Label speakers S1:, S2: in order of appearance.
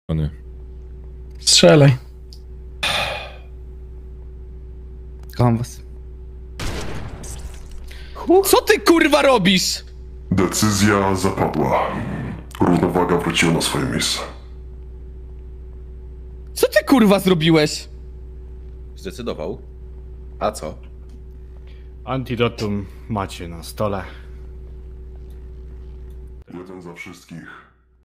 S1: Strzelaj.
S2: Kocham was.
S3: Co ty kurwa robisz?
S4: Decyzja zapadła. Równowaga wróciła na swoje miejsce.
S3: Co ty kurwa zrobiłeś?
S5: Zdecydował. A co?
S6: Antidotum macie na stole.
S4: Jeden za wszystkich.